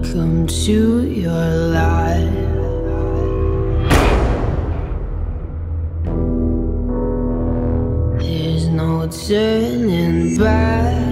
Come to your life. There's no turning back.